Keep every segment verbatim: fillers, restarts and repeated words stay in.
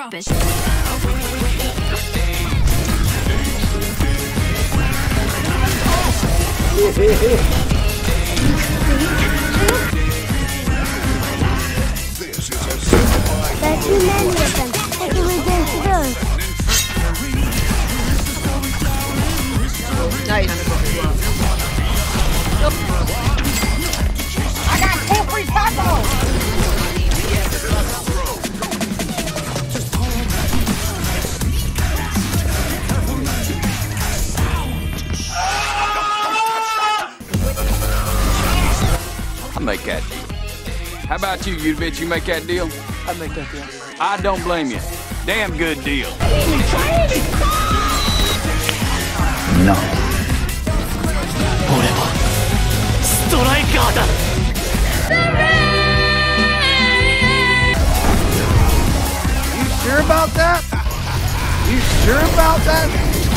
Drop it. That's too many of them. I can regain those. Nice. I got two free tacos! I'll make that deal. How about you, you bitch? You make that deal? I'd make that deal. I don't blame you. Damn good deal. No. 俺はストライカーだ。 You sure about that? You sure about that?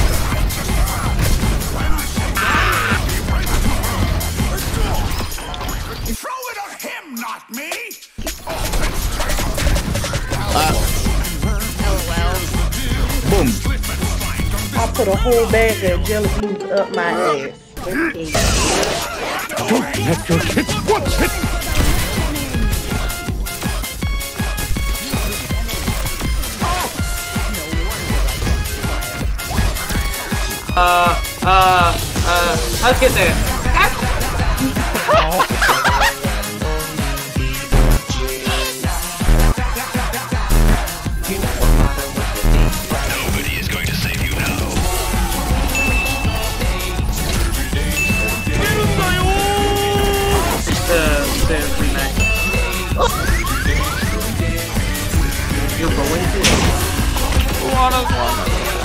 Throw it on him, not me! Boom. I put a whole bag of jelly beans up my ass. Okay. Don't let your kids watch it. Uh, uh, uh, let's get there. Nobody is going to save you now. The, the remake. You're going to. One of one.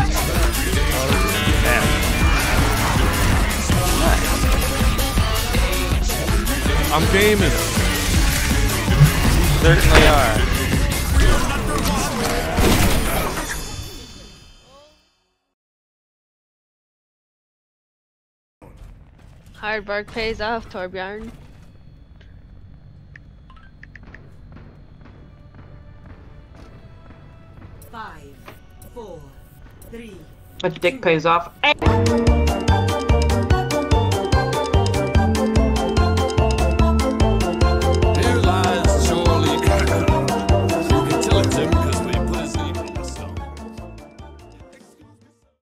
I'm gaming. Certainly are. Hard work pays off, Torbjorn. Five, four, three. But dick pays off.